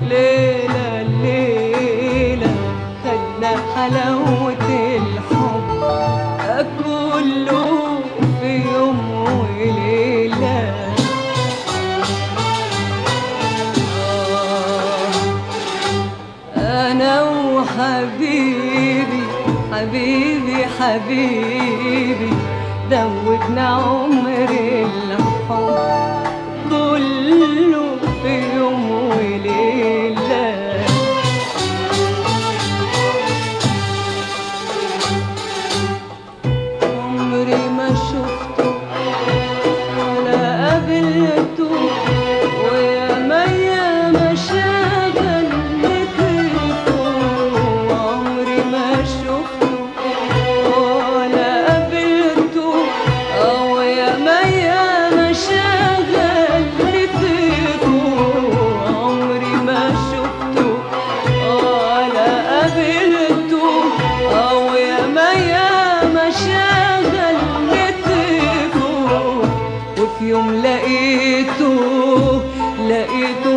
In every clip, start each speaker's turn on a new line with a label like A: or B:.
A: ليلة الليلة خدنا حلاوة الحب كله في يوم وليلة. أنا وحبيبي حبيبي حبيبي دوبنا عمر الحب كله في يوم وليلة. عمري ما شفته ولا قابلته ويا ما شغلني كيفه. عمري ما شفته ولا قابلته ويا ما شغلني كيفه. عمري ما شفته ولا قابلته ويا ما شغلني كيفه. وفي يوم لقيته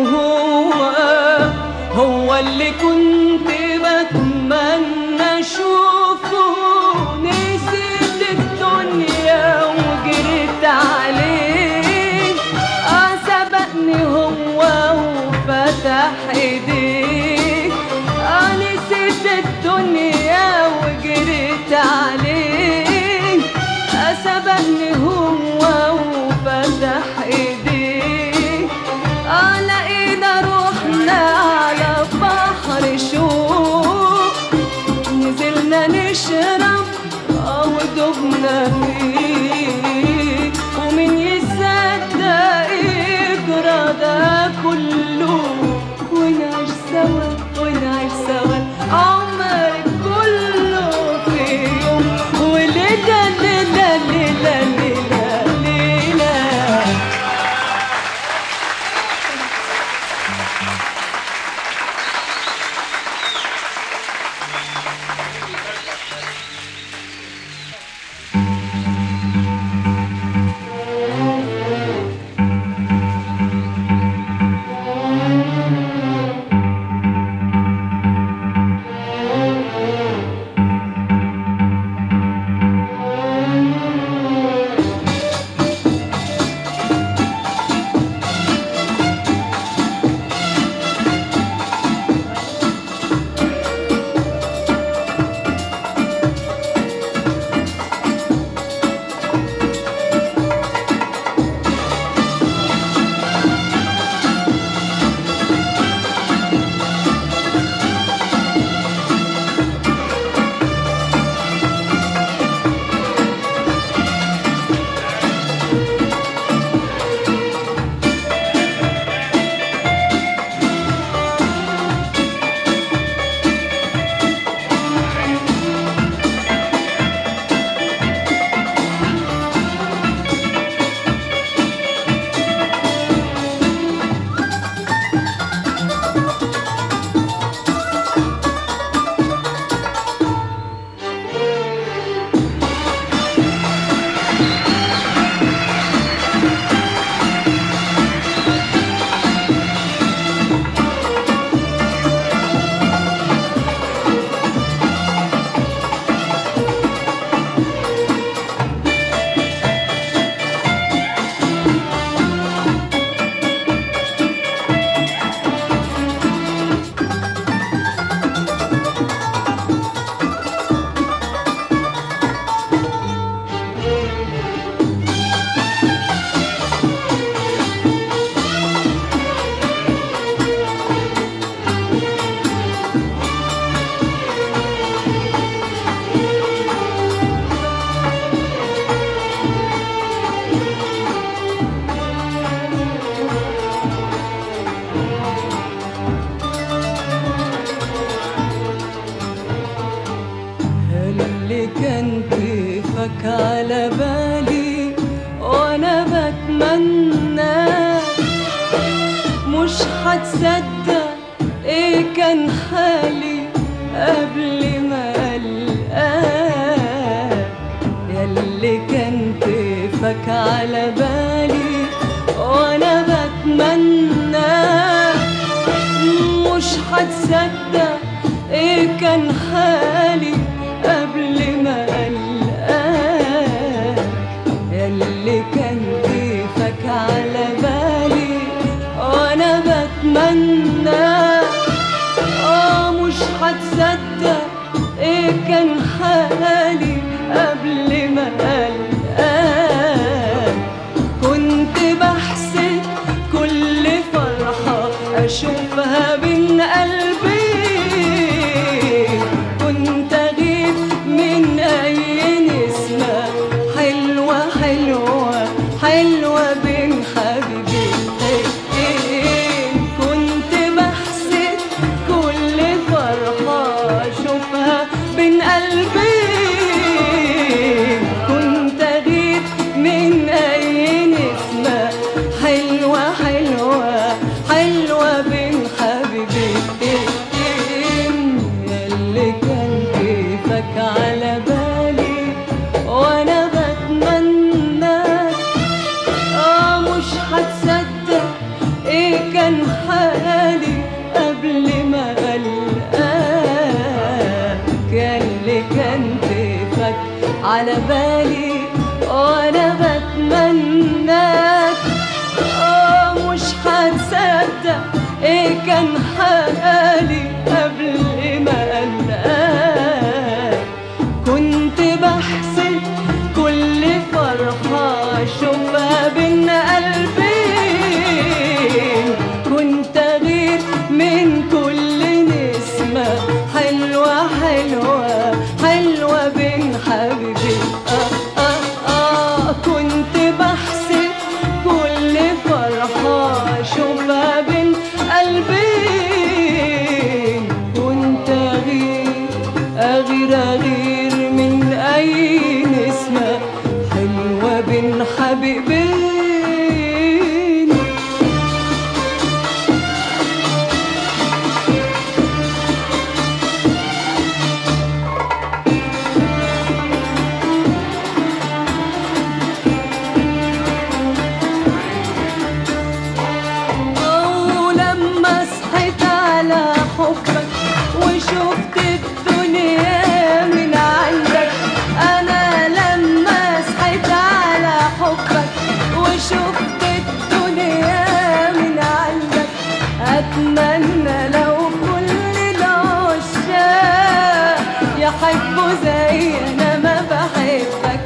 A: هو اللي كنت بتمنى اشوفه. نسيت الدنيا وجريت عليه سبقني هو وفتح ايديه. نسيت الدنيا وجريت عليه سبقني هو وفتح ايديه. لقينا روحنا على بحر شوق نزلنا نشرب ودوبنا فيه. ومين يصدق يجرى ده كله ونعيش سوا ونعيش سوا عمر كله في يوم وليلة. ليلة ليلة ليلة ليلة. كيفك على بالي وانا بتمنى مش هتصدق ايه كان حالي قبل ما القاك. ياللي كان كيفك على بالي وانا بتمنى مش هتصدق ايه كان حالي قبل ما ألقاك، ياللي كان كيفك على بالي وانا بتمناك. مش هتصدق ايه كان حالي قبل ما ألقاك، كنت بحسد كل فرحة أشوفها بين قلبي، كنت أغيب من أي نسمة حلوة حلوة حلوة بين حبيبتين، كنت بحسد كل فرحة أشوفها بين قلبي، كنت أغيب من أي نسمة حلوة حلوة حلوة بين حبيبتين، ياللي كان كيفك على بالي وانا بتمناك. مش هتصدق ايه كان حالي قبل ما ألقاك، ياللي كان كيفك على بالي وانا بتمناك. مش هتصدق ايه كان حالي قبل ما ألقاك، كنت بحسد كل فرحة أشوفها بين قلبي، كنت أغير من كل نسمة حلوة حلوة حلوة بين حبيبي. كنت بحسد كل فرحة أشوفها بين قلبي، كنت أغير من أي نسمة حلوة بين حبيبين. ولما صحيت على حبك وشفت الدنيا من عندك، أنا لما صحيت على حبك وشفت الدنيا من عندك، أتمنى لو كل العشاق يحبوا زي أنا ما بحبك.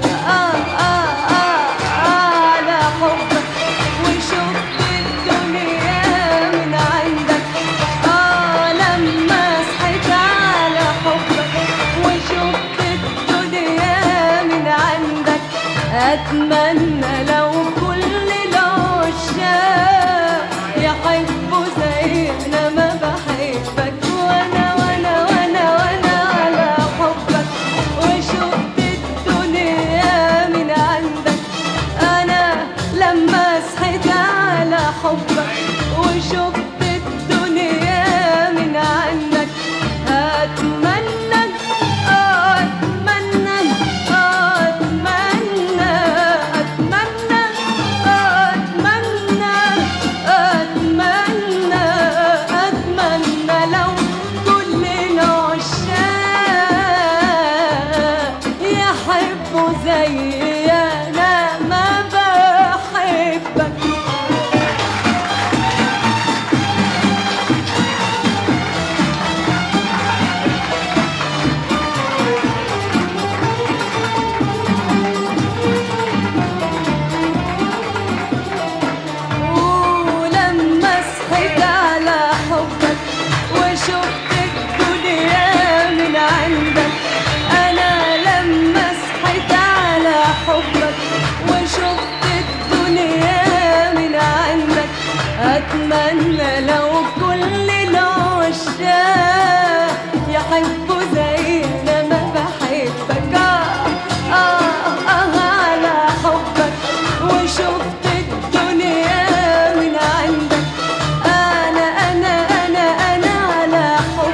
A: على حبك وشفت الدنيا من عندك، لما صحيت على حبك وشفت الدنيا من عندك، أتمنى لو كل العشاق يحبوا زي أنا ما بحبك. وأنا على حبك وشفت الدنيا من عندك، أنا لما صحيت على حبك وشفت الدنيا من عندك، أتمنى أتمنى أتمنى أتمنى أتمنى أتمنى أتمنى لو كل العشاق يحبوا زي أنا ما بحبك. ولما صحيت على حبك وشفت الدنيا من عندك، أنا لما صحيت على حبك وشفت الدنيا من عندك، أتمنى لو كل العشاق يحبوا زي أنا ما بحبك. على حبك وشفت الدنيا من عندك، أنا على حبك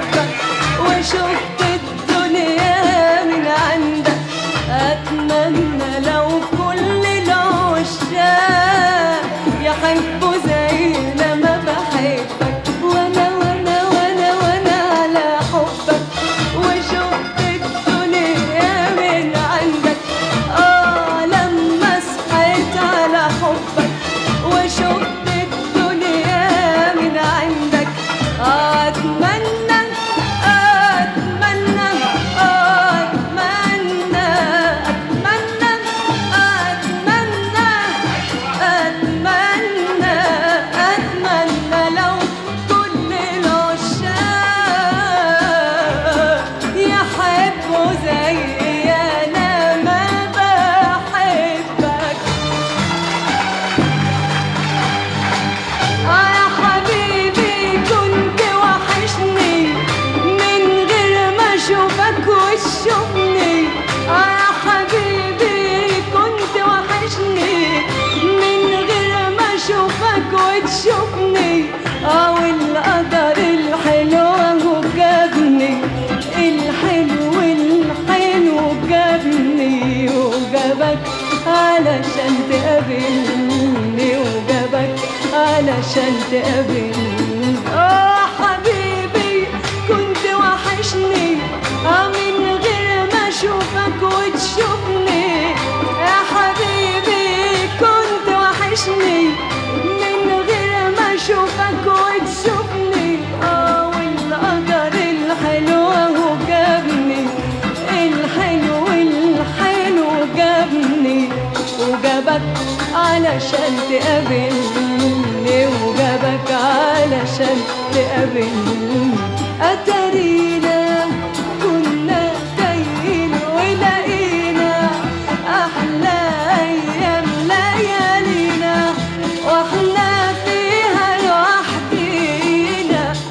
A: علشان تقابلني. حبيبي كنت وحشني من غير ما اشوفك وتشوفني. يا حبيبي كنت وحشني من غير ما اشوفك وتشوفني. والقدر الحلو اهو جابني، الحلو الحلو جابني وجابك علشان تقابلني، وجابك علشان تقابلني. أتارينا كنا تايهين ولقينا أحلى أيام ليالينا وإحنا فيها لوحدينا.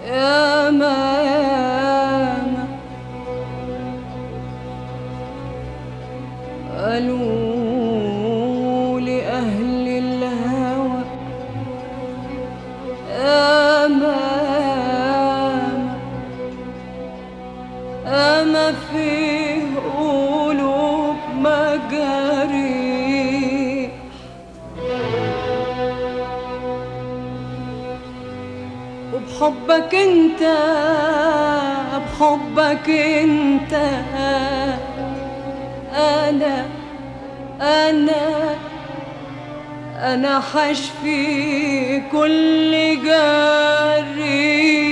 A: ياما ياما قالوا لأهل الهوى ياما ياما فيه قلوب مجاريح وبحبك انت بحبك انت أنا حشفي كل جريح.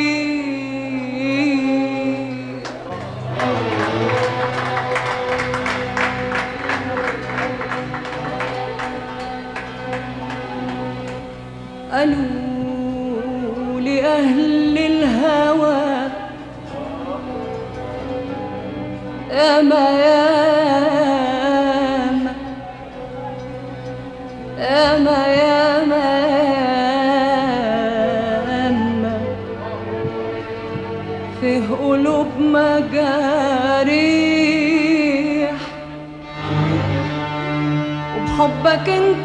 A: قالوا لأهل الهوى ياما ياما ياما ياما ياما فيه قلوب مجاريح وبحبك انت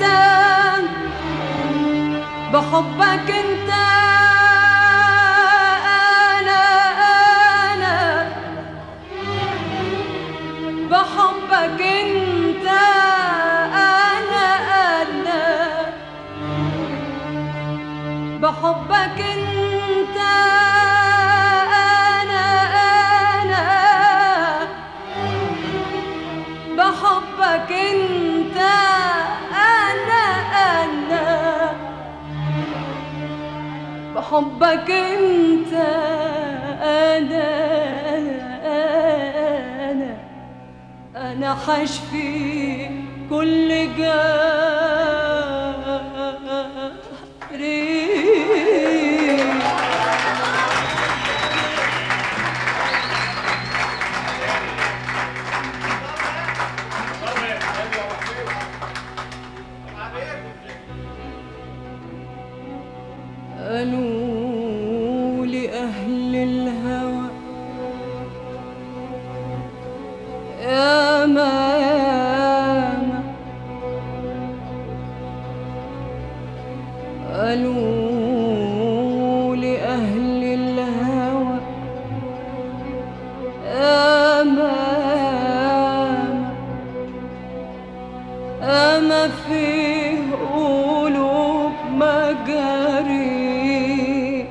A: بحبك انت انا بحبك انت انا بحبك انت انا بحبك انت انا بحبك انت انا حشفي كل جريح. قالوا لأهل الهوى ياما ياما قالوا لأهل الهوى ياما ياما فيه قلوب مجاريح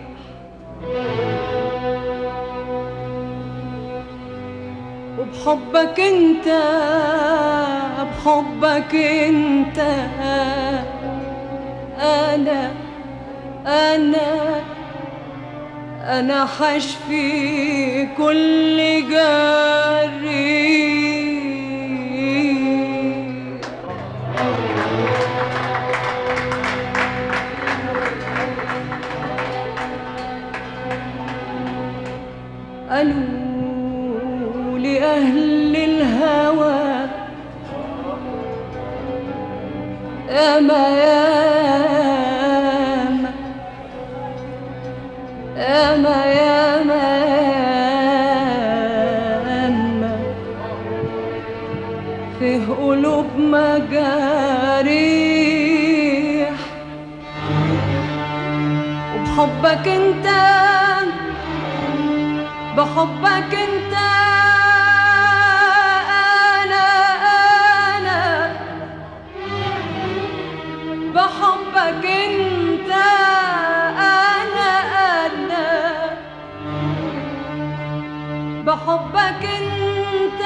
A: وبحبك انت بحبك انت انا حشفي كل جريح. قالوا لأهل الهوى ياما ياما ياما ياما ياما فيه قلوب مجاريح وبحبك انت بحبك انت انا بحبك انت انا بحبك انت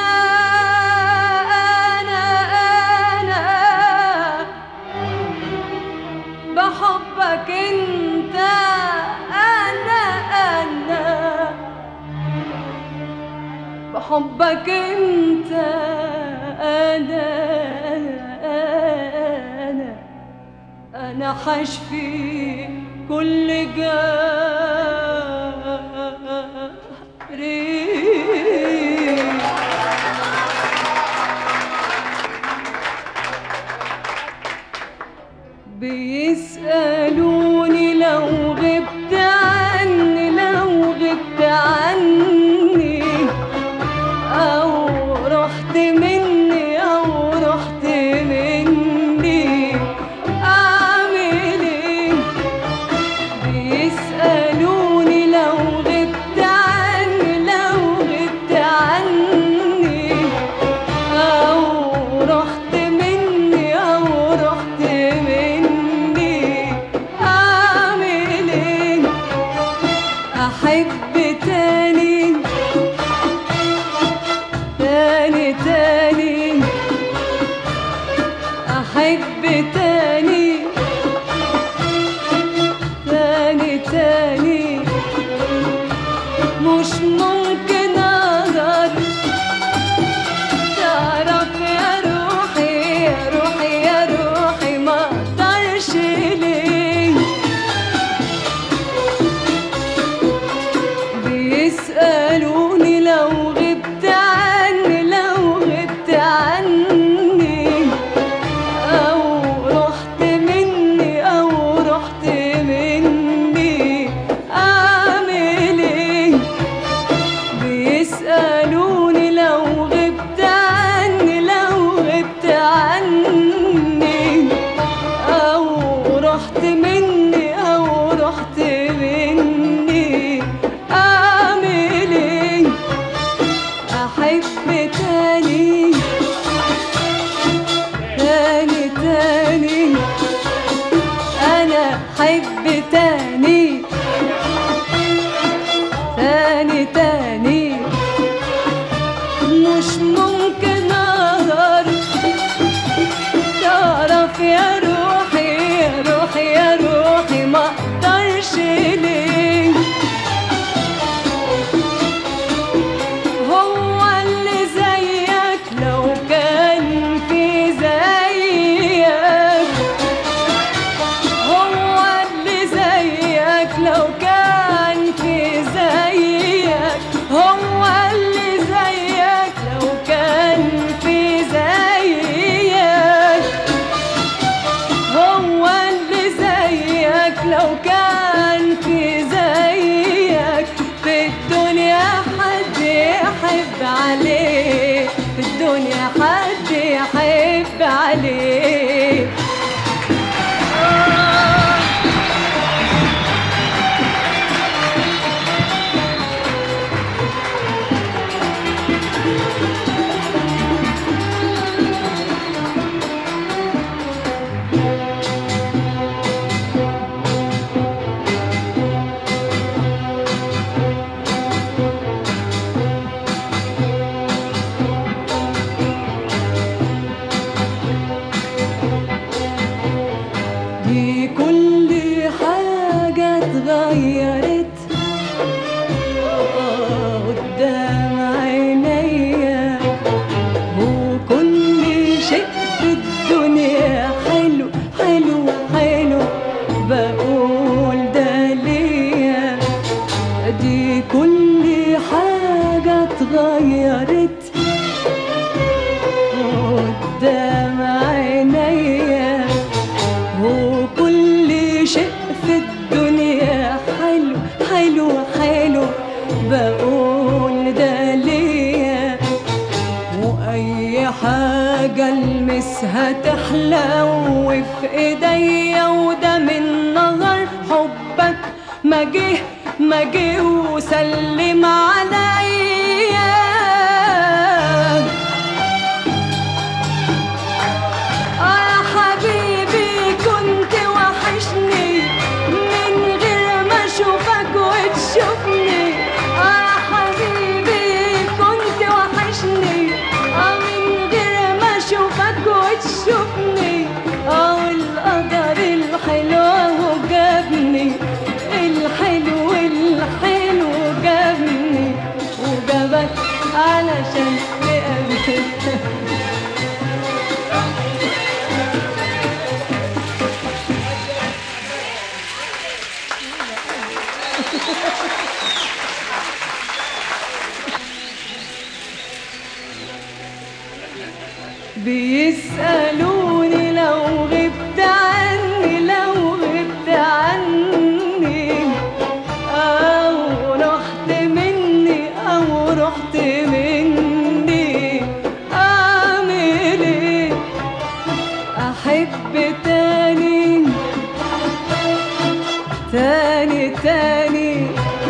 A: انا بحبك انت انا بحبك انت انا حشفي كل جريح. بيسألوني لو غبت عني لو تاني تاني تاني أحب تاني تاني تاني مش ممكن أقدر تعرف يا روحي يا روحي يا روحي ما أقدرش ليه بيسألوني لو غبت عني لو غبت عني أو رحت مني أو رحت مني أعمل إيه بيسألوني لو غبت عني لو غبت عني أو رحت مني أو رحت مني أعمل إيه أحب تاني تاني تاني أنا أحب تاني تاني تاني مش ممكن أقدر تعرف يا روحي يا روحي يا روحي ما أقدرش ليه هو اللي زيك لو كان في زيك هو اللي زيك لو كان في زيك هو اللي زيك لو كان في زيك هو اللي زيك لو كان في زيك في الدنيا حد يحب عليه في الدنيا حد يحب عليه دي كل حاجة اتغيرت قدام عينيا وكل شيء في الدنيا حلو حلو حلو بقول ده ليا دي كل حاجة اتغيرت قدام عينيا وكل شيء في الدنيا حلو حلو حلو بقول ده ليا وأي حاجة المسها تحلى وفي ايديا وده من نظر حبك ما جه وسلم عليا يا حبيبي كنت وحشني من غير ما اشوفك وتشوفني يا حبيبي كنت وحشني من غير ما اشوفك وتشوفني القدر الحلو هو جابني الحلو الحلو جابني وجابك علشان تقابلك بيسألوني لو غبت عني لو غبت عني أو رحت مني أو رحت مني أعمل إيه أحب تاني تاني تاني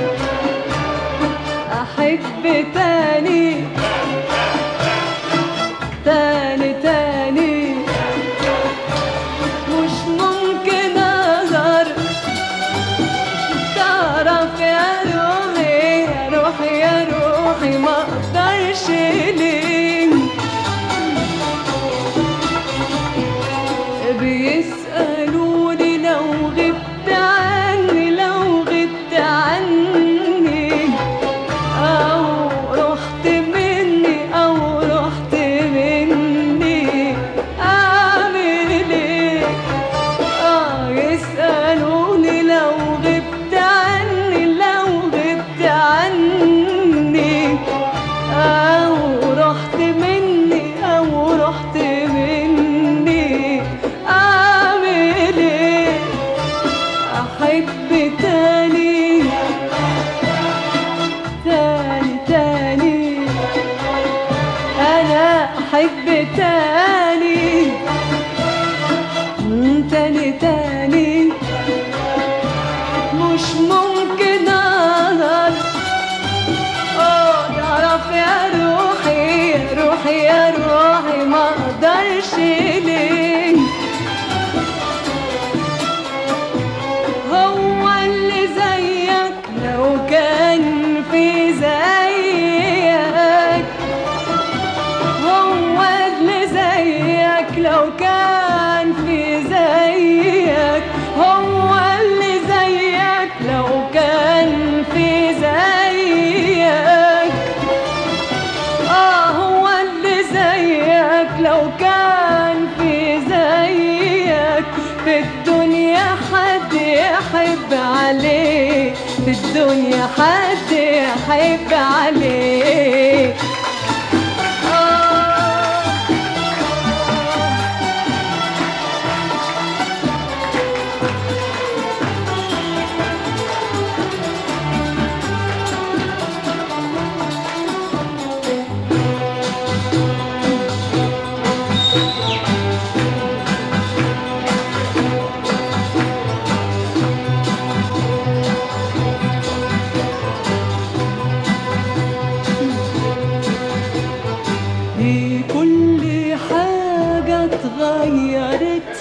A: أحب تاني تاني تاني مش ممكن أقدر تعرف يا روحي احب تاني تاني تاني مش ممكن اقدر. تعرف يا روحي يا روحي يا روحي ما اقدرش ليه. هو اللي زيك لو كان في زيك، هو اللي زيك لو كان في زيك، هو اللي زيك لو كان في زيك. هو اللي زيك لو كان في زيك. في الدنيا حد يحب عليه، في الدنيا حد يحب عليه. كل حاجة اتغيرت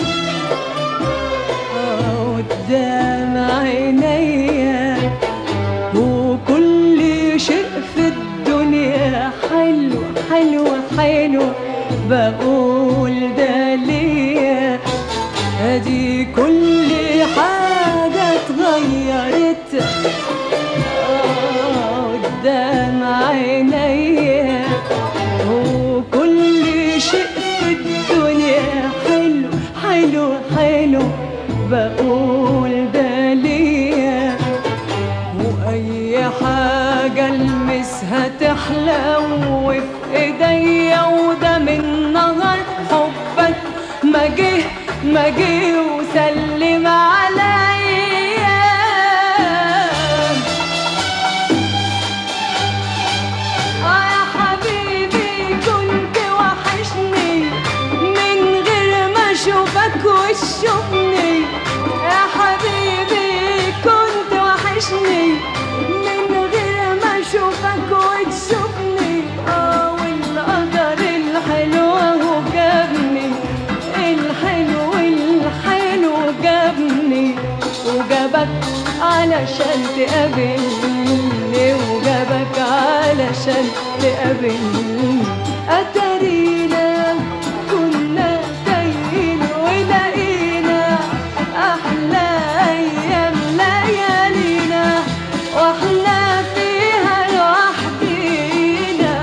A: قدام عينيا، وكل شيء في الدنيا حلو حلو حلو بقول ده ليا. ادي كل حاجة اتغيرت قدام عينيا، وكل شيء في الدنيا حلو حلو حلو بقول ده ليا. واي حاجة المسها تحلو في ايديا، وده من نهر حبك ما جه وسلم عليا. يا حبيبي كنت وحشني من غير ما اشوفك وتشوفني. يا حبيبي كنت وحشني من غير ما اشوفك وتشوفني. والقدر الحلو هو جابني، الحلو الحلو جابني وجابك علشان تقابلني، وجابك علشان تقابلني. أتارينا كنا تايهين ولقينا أحلى أيام ليالينا، وإحنا فيها لوحدينا.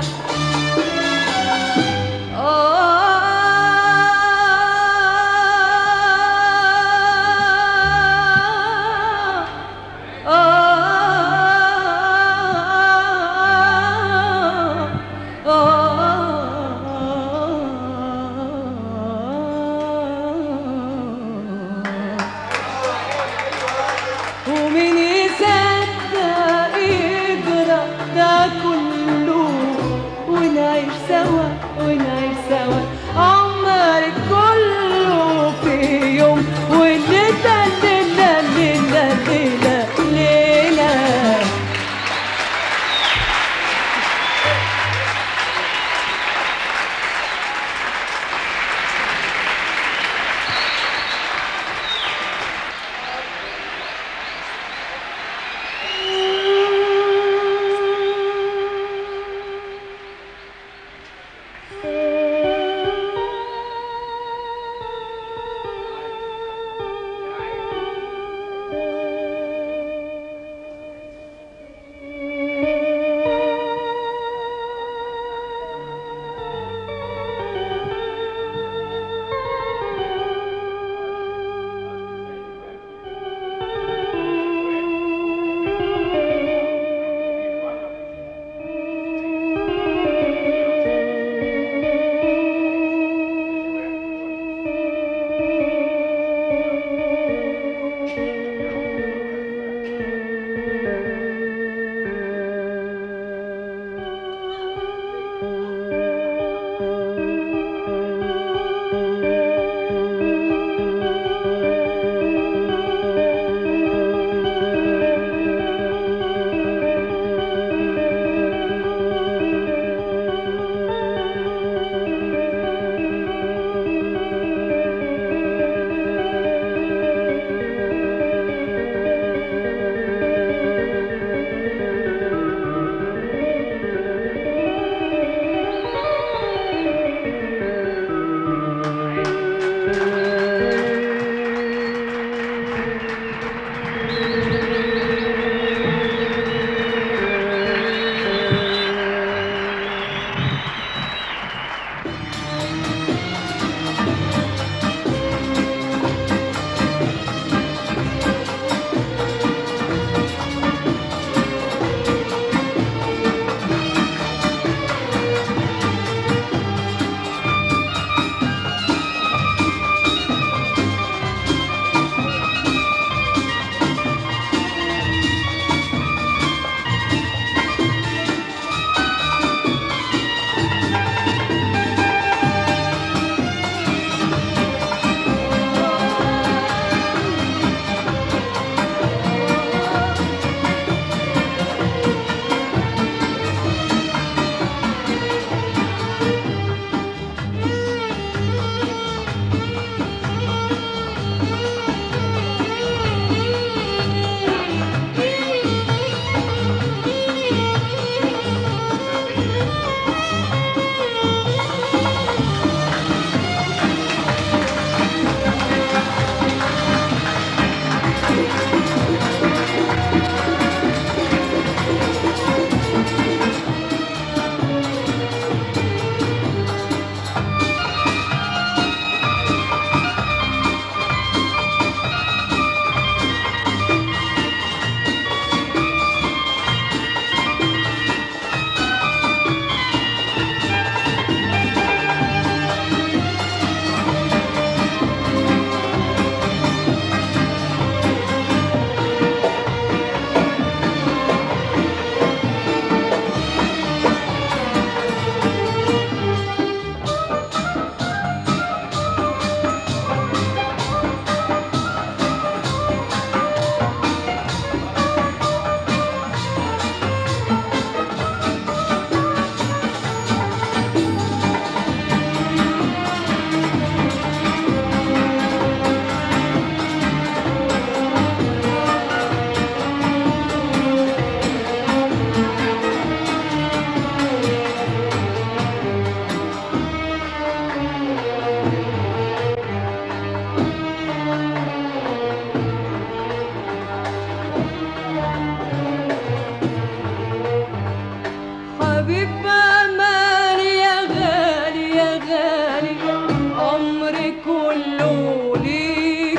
A: حبيب بأماني يا غالي يا غالي، عمري كله ليك،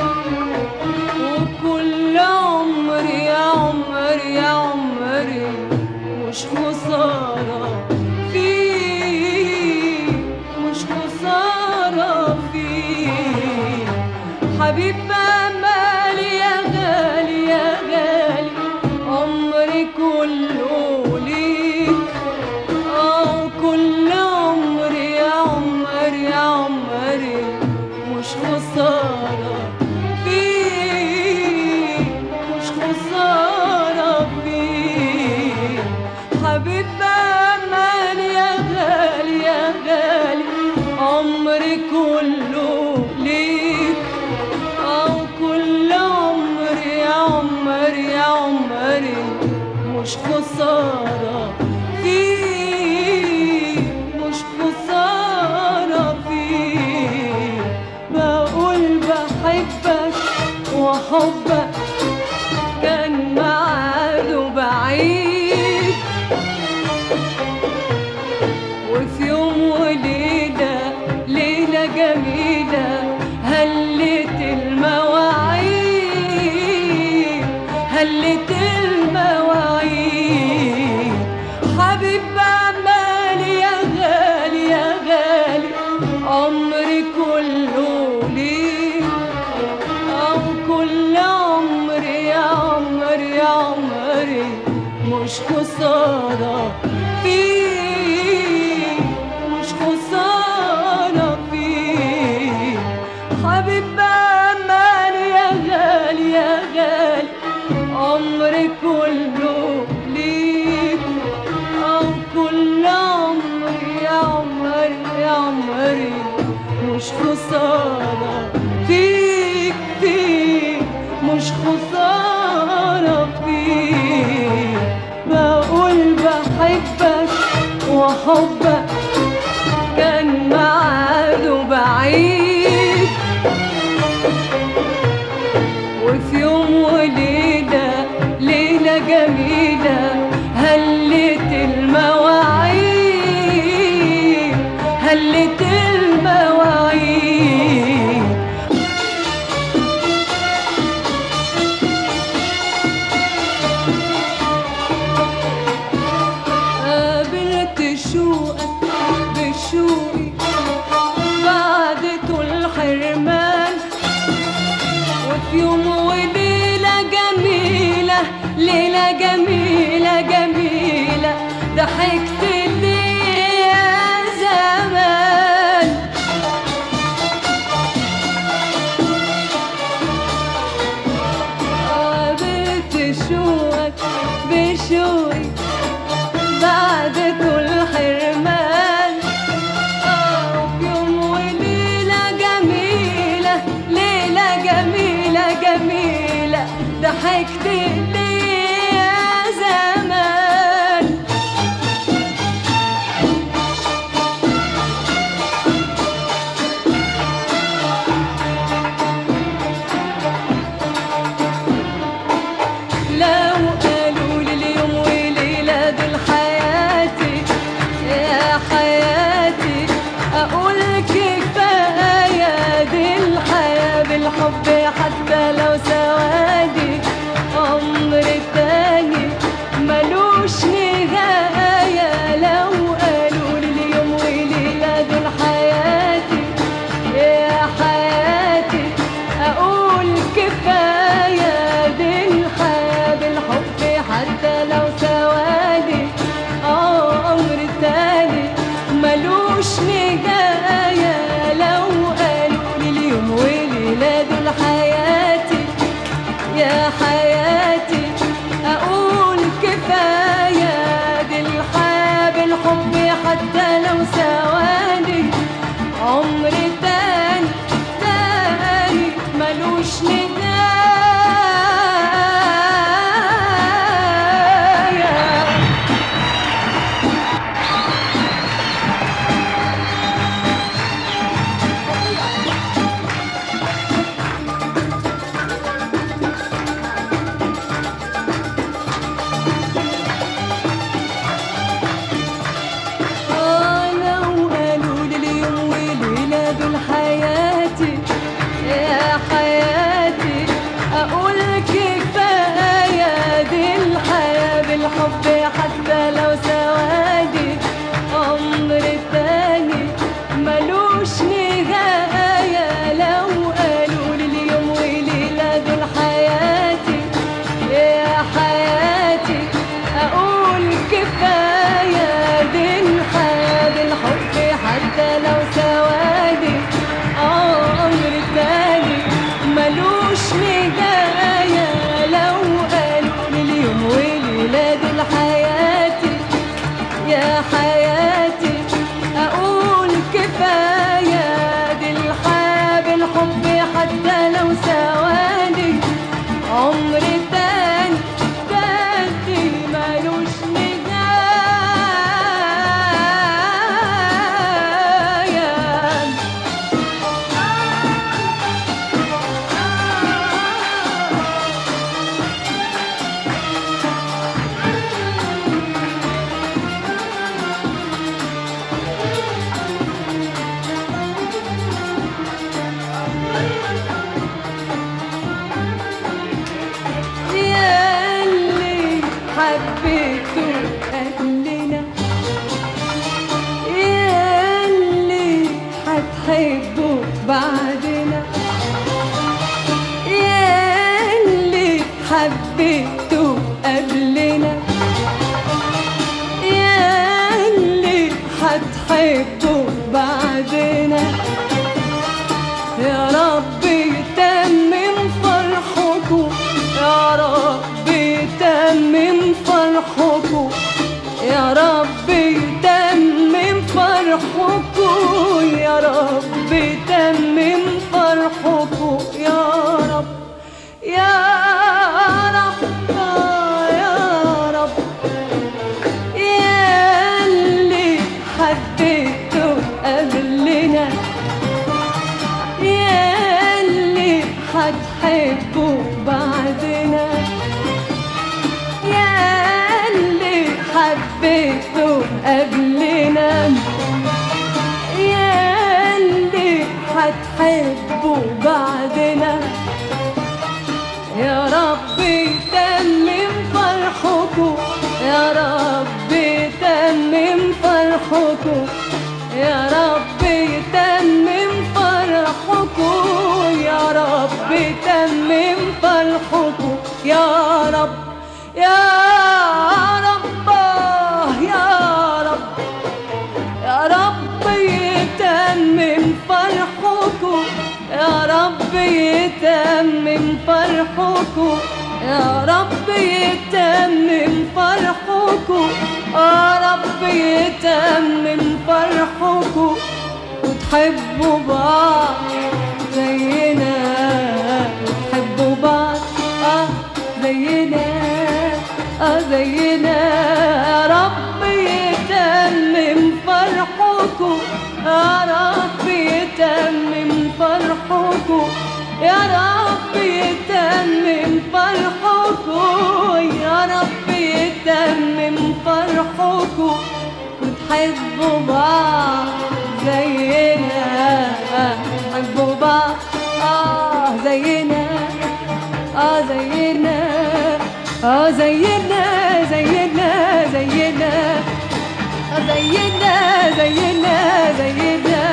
A: وكل عمري يا عمري يا عمري مش خسارة فيك، مش خسارة فيك. حبيب بأماني يا غالي يا غالي، عمري كله ليك، كل عمري يا عمري يا عمري مش خسارة فيك، مش خسارة فيك. حبيب بأماني يا غالي يا غالي، عمري كله ليك، كل عمري يا عمري يا عمري مش خسارة فيك، مش خسارة فيك. بقول بحبك وحبك كان ميعاده بعيد، وفي يوم وليلة ليلة جميلة هلت المواعيد، هلت المواعيد. حبيب بأماني يا غالي يا غالي، عمري كله ليك، كل عمري يا عمري يا عمري مش خسارة فيك، مش خسارة فيك. حبيب بأماني يا غالي يا غالي، عمري كله ليك، كل عمري يا عمري يا عمري مش خسارة فيك، فيك مش خسارة فيك. بقول بحبك وحبك كان ميعاده بعيد، وفي يوم وليلة ليلة جميلة هلت المواعيد، هلت المواعيد. قابلت شوقك بشوقي رب تمم فرحكم يا رب يا رب يا رب يا اللي حبيته قبلنا يا اللي هتحبه بعدنا يا اللي حبيته قبلنا يا اللي هتحبه بعدنا يا رب تمم فرحكم يا رب تمم فرحكم يا رب تمم فرحكم يا رب تمم فرحكم يا رب يا رب يا رب يا رب يتمم فرحكم يا رب يتمم فرحكم يا رب يتمم فرحكم يا رب يتمم فرحكم وتحبوا بعض زينا وتحبوا بعض زينا زينا يا رب يتمم فرحكم يا رب يتمم فرحكم يا رب يتمم فرحكم يا رب يتمم فرحكم وتحبوا بعض زينا تحبوا بعض زينا زينا زينا زينا زينا زينا زينا زينا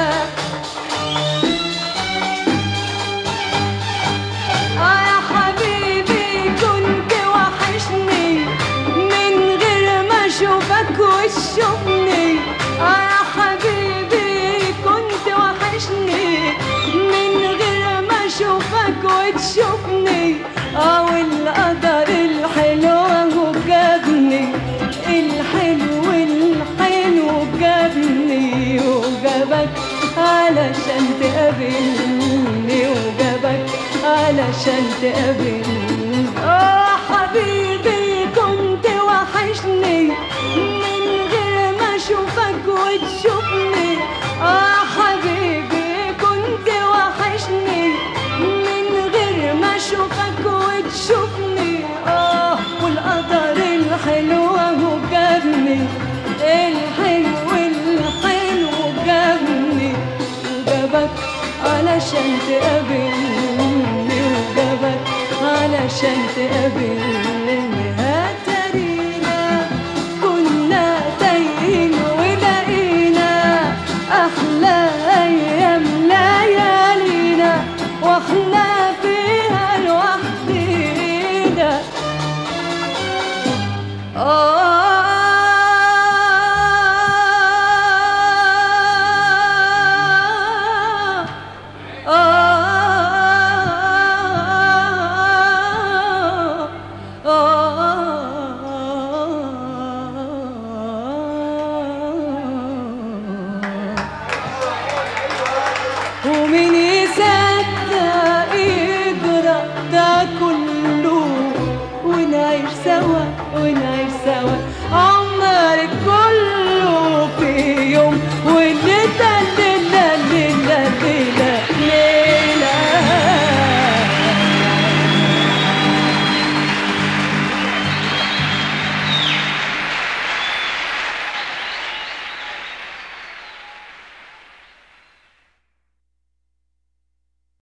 A: يا حبيبي كنت وحشني من غير ما اشوفك وتشوفني يا حبيبي كنت وحشني من غير ما اشوفك وتشوفني والقدر الحلو اهو جابني الحلو الحلو جابني وجابك علشان تقابلني وجابك علشان تقابلني حبيبي كنت وحشني من غير ما اشوفك وتشوفني حبيبي كنت وحشني من غير ما اشوفك وتشوفني والقدر الحلو اهو جابني الحلو الحلو جابني وجابك علشان تقابلني وجابك علشان تقابلني هترينا كنا تايهين ولقينا احلى ايام ليالينا واحنا فيها لوحدينا ومين يصدق يجرى ده كله ونعيش سوا ونعيش